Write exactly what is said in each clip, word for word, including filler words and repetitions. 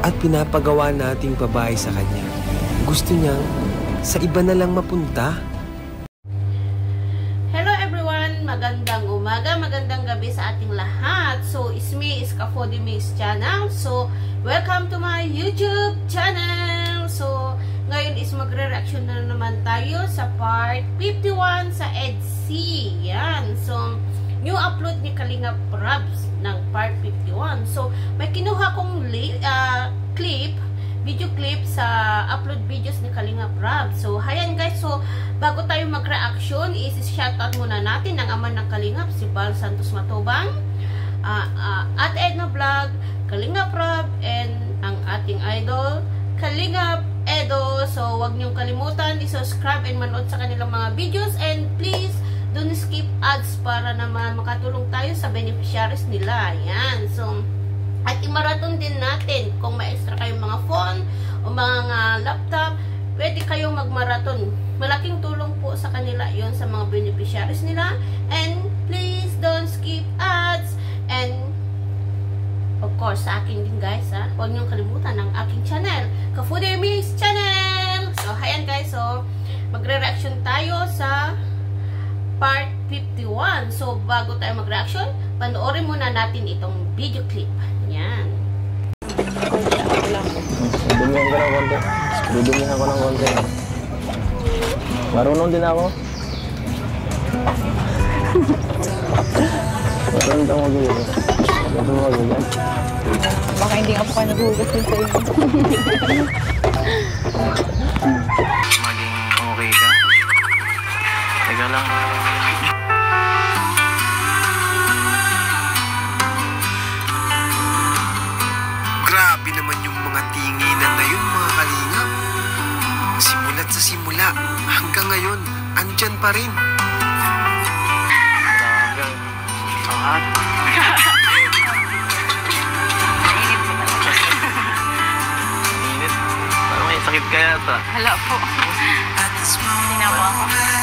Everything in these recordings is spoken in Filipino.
at pinapagawa nating pabahay sa kanya. Gusto niyang sa iba na lang mapunta. Hello everyone! Magandang umaga, magandang gabi sa ating lahat. So, it's me, Iska Foodie Mix Channel. So, welcome to my YouTube channel. So, ngayon is magre-reaction na naman tayo sa part fifty-one sa E D C. Yan. So, new upload ni Kalinga Prabs ng part fifty-one. So, may kinuha kong uh, clip, video clip sa upload videos ni Kalinga Prabs. So, hayan guys. So, bago tayo mag-reaction, is-shoutout muna natin ang ama ng Kalingap, si Bal Santos Matubang, uh, uh, at Edna Vlog, Kalinga Prab, and ang ating idol, Kalingap Edo. So, wag niyong kalimutan i-subscribe and manood sa kanilang mga videos, and please don't skip ads para naman makatulong tayo sa beneficiaries nila. Yan. So, at i-marathon din natin kung may extra kayong mga phone o mga laptop, pwede kayong mag-marathon. Malaking tulong po sa kanila yon sa mga beneficiaries nila. And please don't skip ads. And of course, sa akin din guys, ha? Huwag niyong kalimutan ang aking channel, Ka-Foodie Mix Channel. So, hayan guys. So, magre-reaction tayo sa part fifty-one. So, bago tayo mag-reaction, panoorin muna natin itong video clip. Yan. Dumihan ko ng konti. Dudumihan ko ng konti. Marunong din ako. Marunong din ako dito. Marunong ako dito. Baka hindi ako pa naghugas din sa iyo. Maging okay ka? Teka lang. Grabe naman yung mga tinginan na yun, mga kalingap. Simula't sa simula, hanggang ngayon, andyan pa rin. Grabe. Ang hot. Init. Parang may sakit ka yata. Hala po. Tinawa ako.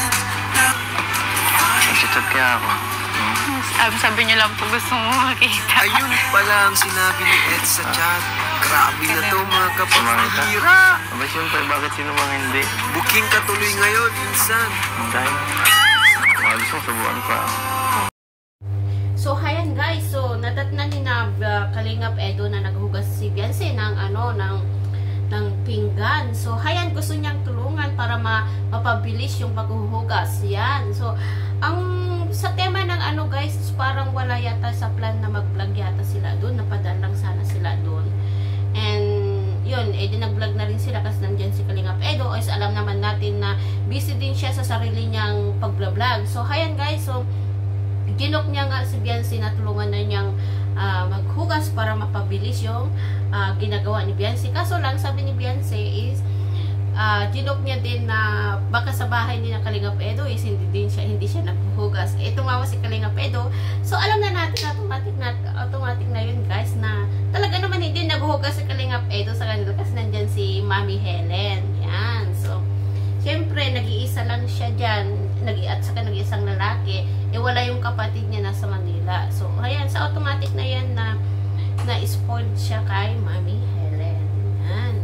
Nag-chat kaya ako. Sabi, sabi niyo lang po gusto mo makita. Ayun pala ang sinabi ni Ed sa chat. Grabe na to, mga kapatira. Aba siyempre, bakit sino bang hindi? Booking ka tuloy ngayon, insan. Dahil, malis mo, subuan pa. So, hayan guys. So, natatnan ni na uh, Kalingap Edo na naghugas si Beyonce ng ano, ng ng pinggan. So, hayan, gusto niyang tulungan para ma mapabilis yung paghuhugas. Yan. So, ang sa tema ng ano guys, parang wala yata sa plan na mag-vlog yata sila doon. Napadaan lang sana sila doon. And, yun, eh, di nag-vlog na rin sila kasi nandyan si Kalingap Edo. O, alam naman natin na busy din siya sa sarili niyang pag-vlog. So, hayan guys. So, ginok niya nga si Beyonce na tulungan na niyang uh, maghugas para mapabilis yung uh, ginagawa ni Beyonce. Kaso lang, sabi ni Beyonce is uh, ginok niya din na baka sa bahay ni na Kalingap Edo is hindi din siya, hindi siya naghuhugas. Eh, tumawa si Kalingap Edo. So, alam na natin, automatic na, automatic na yun guys, na talaga naman hindi naghuhugas si Kalingap Edo sa kanila kasi nandyan si Mami Helen. Yan. So, siyempre, nag-iisa lang siya dyan. Nag at saka nag-iisang lalaki, eh wala yung kapatid niya nasa Manila. So, ayan, sa automatic na yan na na-spoiled siya kay Mami Helen. Yan.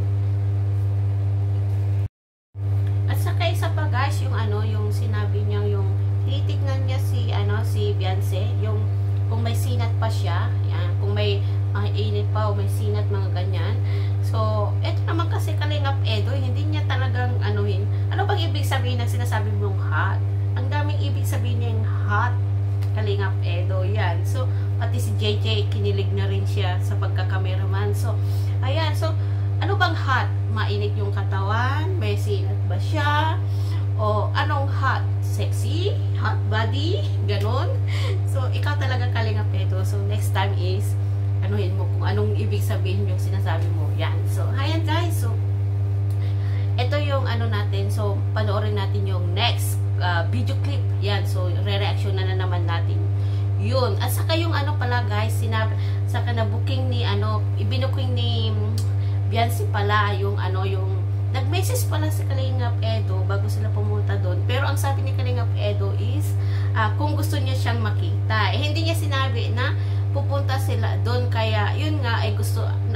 At saka isa pa guys, yung ano, yung sinabi niya, yung titignan niya si, ano, si Beyonce, yung kung may sinat pa siya, yan, kung may uh, init pa o may sinat, mga ganyan. So, eto naman kasi Kalingap Edo, hindi niya talagang anuhin. Ano bang ibig sabihin ng sinasabi mong hot? Ang daming ibig sabihin niyang hot, Kalingap Edo, yan. So, pati si J J, kinilig na rin siya sa pagkakameraman. So, ayan. So, ano bang hot? Mainit yung katawan? May sinat ba siya? O, anong hot? Sexy? Hot body? Ganon? So, ikaw talaga Kalingap Edo. So, next time is anuhin mo kung anong ibig sabihin yung sinasabi mo. Yan. So, ayan guys. So, ito yung ano natin. So, panoorin natin yung next uh, video clip. Yan. So, re-reaction na, na naman natin. Yun. At saka yung ano pala guys, sinab saka na booking ni ano, ibinuking ni Beyonce pala yung ano, yung nag-message pala si Kalingap Edo bago sila pumunta doon. Pero ang sabi ni Kalingap Edo is uh, kung gusto niya siyang makita. Eh, hindi niya sinabi na pupunta sila doon. Kaya, yun nga, ay gusto, na,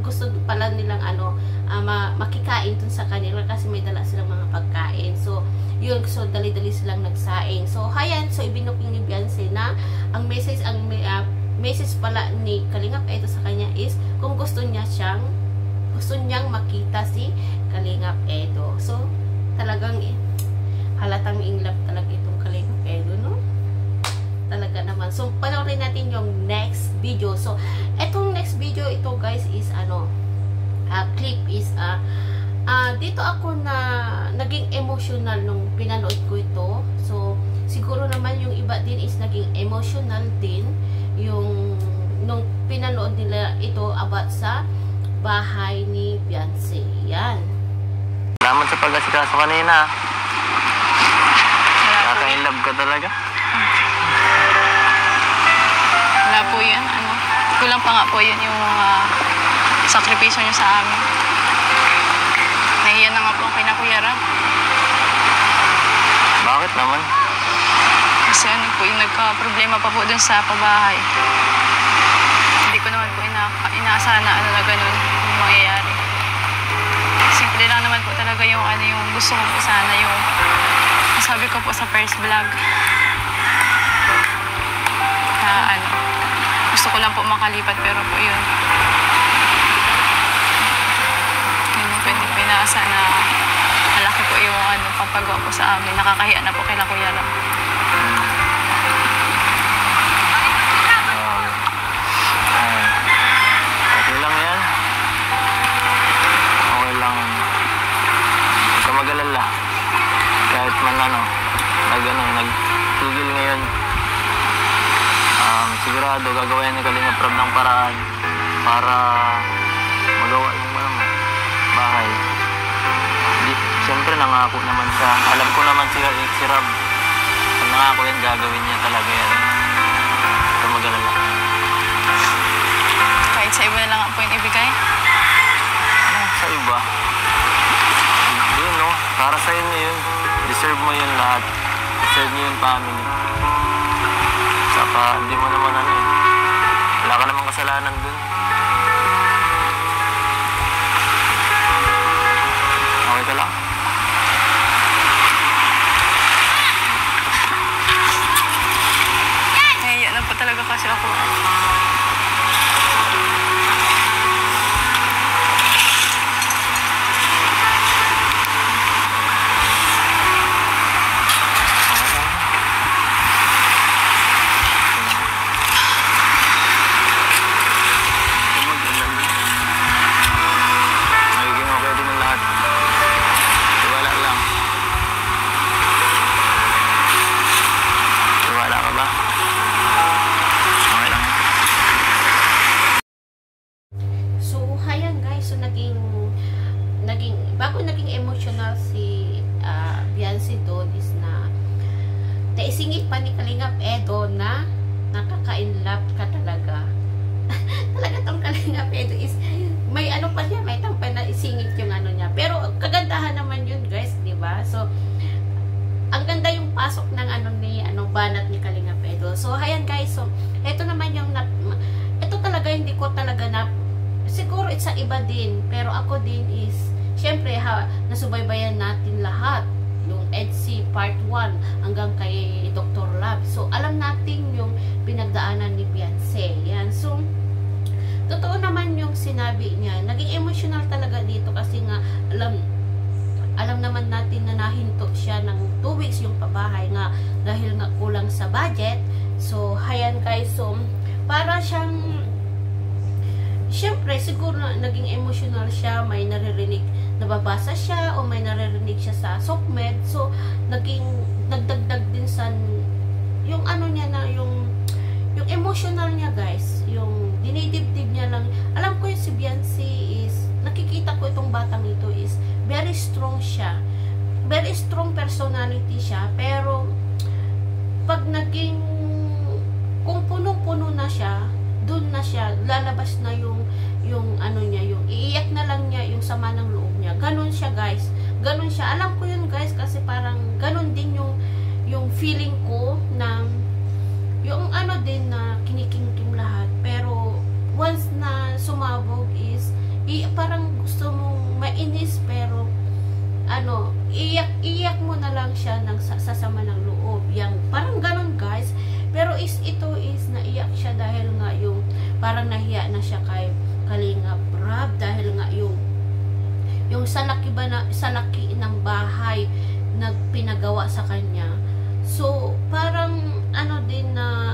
gusto pala nilang ano, uh, ma makikain dun sa kanila kasi may dala silang mga pagkain. So, yun, so dali-dali silang nagsaing. So, hayan, so ibinuking ni Beyonce na ang message, ang uh, message pala ni Kalingap Edo sa kanya is kung gusto niya siyang, gusto niyang makita si Kalingap Edo. So, talagang eh, halatang in love talaga itong Kalingap Edo, no? Talaga naman. So, panoorin natin yung next video. So, etong next video, ito guys is ano, uh, clip is, uh, uh, dito ako na, naging emotional nung pinanood ko ito. So, siguro naman yung iba din is naging emotional din yung, nung pinanood nila ito about sa bahay ni Beyonce. Yan. Salamat sa pag-asikaso kanina. Kaka-in-love ka talaga. Wala po yun. Ano, kulang pa nga po yun yung mga sakripisyo nyo sa amin. Nahiyan na nga po ang kinakuyaran. Bakit naman? Kasi ano po, yung nagka-problema pa po dun sa pabahay. Hindi ko naman po ina inaasahan na ano na ganun yung mangyayari. Simple lang naman po talaga yung ano yung gusto ko po sana yung sabi ko po sa first vlog. Na ano, gusto ko lang po makalipat pero po yun. Hindi po hindi pinasa na malaki po yung ano, papagawa po sa amin. Nakakahiya na po kay Kuya lang. Okay lang yan. Okay lang. Huwag ka mag-alala. Kahit man ano, nag, ano, nagtigil ngayon. Um, sigurado gagawin ni Kalingap Rab ng paraan para magawa yung ano, bahay. Di, siyempre nangako naman siya. Alam ko naman si, si Rab. Pag nangako yan, gagawin niya talaga yan. Huwag ka mag-alala. Kahit sa iba na lang po yung ibigay? Ano, sa iba? Yun, no? Para sa'yo na yun. Deserve mo yun lahat. Deserve mo yung family. Saka, hindi mo naman ano yun. Wala ka namang kasalanan dun. Okay ka lang? Nahiya na po talaga kasi ako. Naisingit pa ni Kalingap Edo na nakaka-inlove ka talaga. Talaga tong Kalingap Edo is may ano pa niya, may tampay na isingit yung ano niya. Pero kagandahan naman yun guys, di ba? So, ang ganda yung pasok ng ano ni ano banat ni Kalingap Edo. So, ayan guys. So, ito naman yung na, ito talaga hindi ko talaga na siguro it's sa iba din. Pero ako din is syempre ha, nasubaybayan natin lahat. Yung E D C Part one hanggang kay Doctor Love. So, alam natin yung pinagdaanan ni Beyonce. Yan. So, totoo naman yung sinabi niya. Naging emotional talaga dito kasi nga, alam, alam naman natin na nahinto siya ng two weeks yung pabahay nga dahil nga kulang sa budget. So, hayan guys. So, para siyang, syempre, siguro na, naging emotional siya, may naririnig, nababasa siya o may naririnig siya sa SOCMED. So, naging, nagdagdag din sa, yung ano niya na, yung, yung emotional niya guys, yung dinidibdib niya lang. Alam ko yung si Beyonce is, nakikita ko itong batang ito is, very strong siya. Very strong personality siya, pero, pag naging, kung punong-puno na siya, dun na siya, lalabas na yung, yung ano niya, yung iiyak na lang niya, yung sama ng loob niya. Ganon siya guys. Ganon siya. Alam ko yun guys, kasi parang ganon din yung, yung feeling ko na, yung ano din na kinikimkim lahat. Pero, once na sumabog is, parang nahiya na siya kay Kalingap Rab dahil nga yung yung sa laki ba na, sa laki ng bahay nagpinagawa sa kanya. So parang ano din na,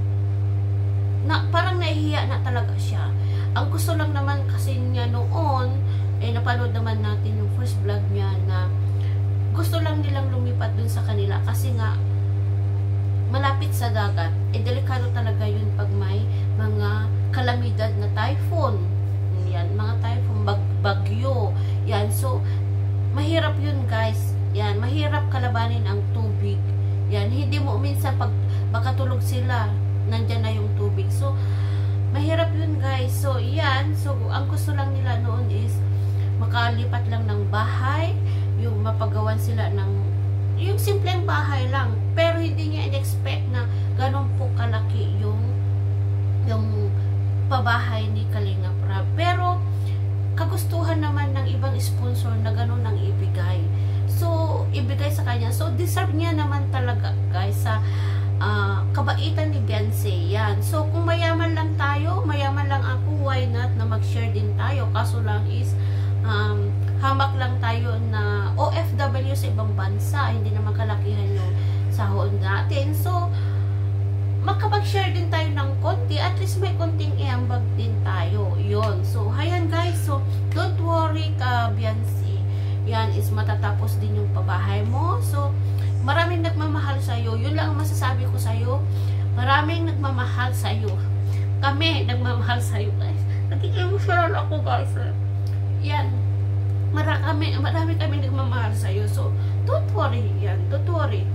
na parang nahihiya na talaga siya. Ang gusto lang naman kasi niya noon, eh napanood naman natin yung first vlog niya na gusto lang nilang lumipat dun sa kanila kasi nga malapit sa dagat. Eh delikado talaga yun pag may mga kalamidad na typhoon. Yan, mga typhoon, bag, bagyo. Yan, so mahirap yun guys. Yan, mahirap kalabanin ang tubig. Yan, hindi mo minsan pag makatulog sila, nandyan na yung tubig. So mahirap yun guys. So yan, so ang gusto lang nila noon is makalipat lang ng bahay, yung mapagawan sila ng yung simpleng bahay lang, pero hindi niya in-expect na ganun po kalaki yung yung pabahay ni Kalingap Rab. Pero kagustuhan naman ng ibang sponsor na ganun ang ibigay, so ibigay sa kanya. So deserve niya naman talaga guys sa Uh, kabaitan ni Beyonce. Yan. So, kung mayaman lang tayo, mayaman lang ako, why not na mag-share din tayo? Kaso lang is, um, hamak lang tayo na O F W sa ibang bansa. Hindi naman kalakihan yung sahod natin. So, makapag-share din tayo ng konti. At least may konting iambag din tayo. Yun. So, hayan guys. So, don't worry ka, Beyonce. Yan is matatapos din yung pabahay mo. So, maraming nagmamahal sa'yo. Yun lang ang masasabi ko sa'yo. Maraming nagmamahal sa'yo. Kami nagmamahal sa'yo guys. Naging-emotional ako guys. Yan. Marami, marami kami nagmamahal sa'yo. So, don't worry. Yan. Don't worry.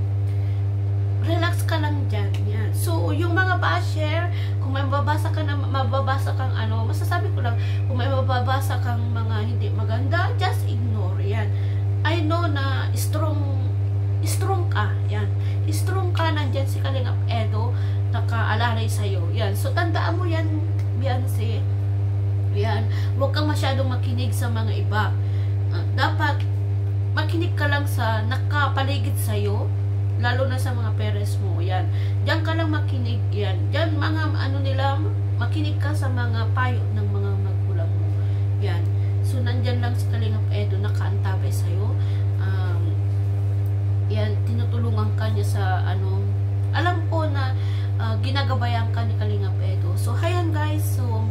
Relax ka lang dyan. Yan. So, yung mga basher, kung may mababasa ka na, mababasa kang ano, masasabi ko lang, kung may mababasa kang mga hindi maganda, just ignore. Yan. I know na strong strong ka, yan. Strong ka, nandyan si Kalingap Edo, nakaalalay sa'yo. Yan. So, tandaan mo yan, Beyonce. Yan. Huwag kang masyadong makinig sa mga iba. Uh, dapat, makinig ka lang sa nakapaligid sa'yo, lalo na sa mga parents mo. Yan. Diyan ka lang makinig. Yan. Diyan, mga, ano nila, makinig ka sa mga payo ng mga magulang mo. Yan. So, nandyan lang si Kalingap Edo, nakaantabay sa'yo. Um, yan, tinutulungan ka niya sa ano, alam ko na uh, ginagabayan ka ni Kalingap Edo. So, hayan guys, so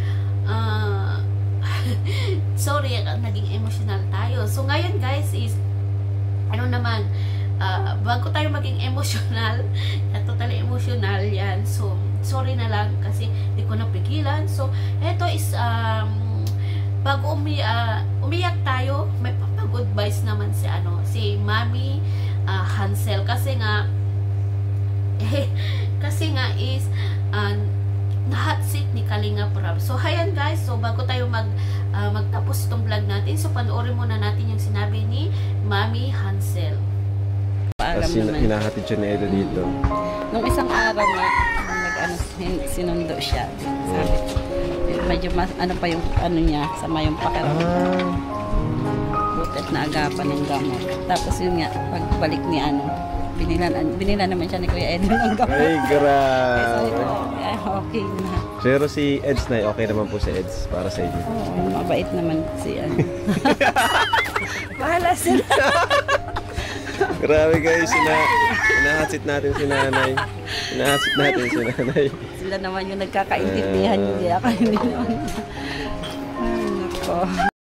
uh, sorry, naging emotional tayo. So, ngayon guys is ano naman, uh, bago tayo maging emotional, totally emotional yan. So, sorry na lang kasi di ko napigilan. So, eto is um, bago umi uh, umiyak tayo, may pag-advise naman si ano, si Mami Uh, Hansel kasi nga eh, kasi nga is uh, na-hot seat ni Kalingap Rab. So hayan guys, so bago tayo mag uh, magtapos itong vlog natin, so panoorin muna natin yung sinabi ni Mami Hansel. Tapos hinahatid siya ni Edo dito. Nung isang araw na nag-ano, sinundo siya. Sabi, medyo mas, ano pa yung ano niya, sama yung pakiramdam. Ah. At naagapan ng gamot. Tapos yun nga, pagbalik ni ano, binilan, binilan naman siya ni Kuya Ed ng gamot. Ay, grabe. Ay, okay na. Pero si Eds na, okay naman po si Eds para sa inyo. Oo, mabait naman si ano. Bahala sila. Grabe guys, sina, sinahatsit natin si nanay. Sinahatsit natin si nanay. Sila naman yung nagkakaintindihan, uh, hindi ako hindi naman. Ay, nako.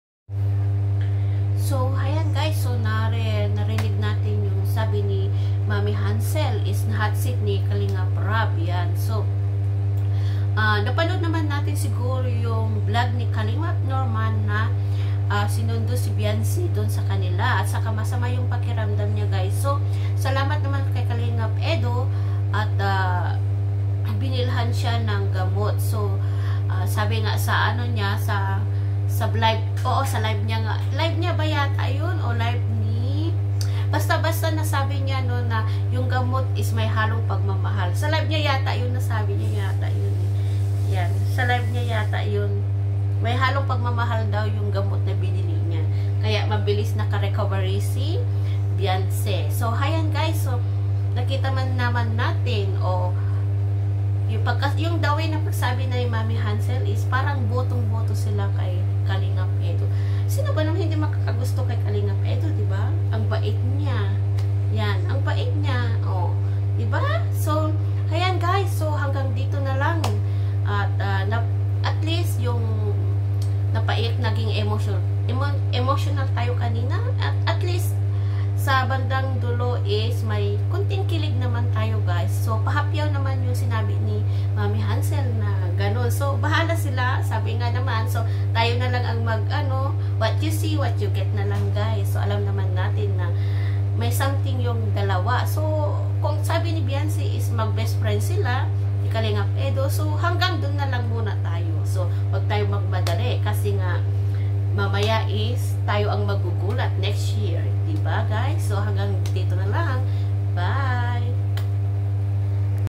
So, ayan guys, so nare, narinig natin yung sabi ni Mami Hansel is na-hot seat ni Kalingap Rab. Yan. So, uh, napanood naman natin siguro yung vlog ni Kalingap Norman na uh, sinundo si Beyonce doon sa kanila at saka masama yung pakiramdam niya guys. So, salamat naman kay Kalingap Edo at uh, binilhan siya ng gamot. So, uh, sabi nga sa ano niya, sa sa live, oo, sa live niya nga. Live niya ba yata yun? O live ni... Basta-basta nasabi niya no na yung gamot is may halong pagmamahal. Sa live niya yata yun, nasabi niya yata yun. Yan. Sa live niya yata yun. May halong pagmamahal daw yung gamot na binili niya. Kaya mabilis naka-recovery si Beyonce. So, hayan guys. So, nakita man naman natin o yung pagka, yung the way na pagsabi na yung Mami Hansel is parang botong-boto sila kay Kalingap Edo. Sino ba naman hindi makakagusto kay Kalingap Edo, di ba? Ang bait niya. Yan, ang bait niya. Oh, di ba? So, ayan guys, so hanggang dito na lang. At uh, na, at least yung napaiyak naging emotional. Emo, emotional tayo kanina. At at least sa bandang dulo is may kunting kilig naman tayo guys. So, pahapyaw naman yung sinabi ni Mami Hansel na ganun. So, bahala sila. Sabi nga naman. So, tayo na lang ang mag, ano, what you see, what you get na lang guys. So, alam naman natin na may something yung dalawa. So, kung sabi ni Beyonce is mag-best friend sila, ni Kalingap Edo. So, hanggang dun na lang muna tayo. So, wag tayo magmadali. Kasi nga, mamaya is tayo ang magugulat next year, diba guys? So hanggang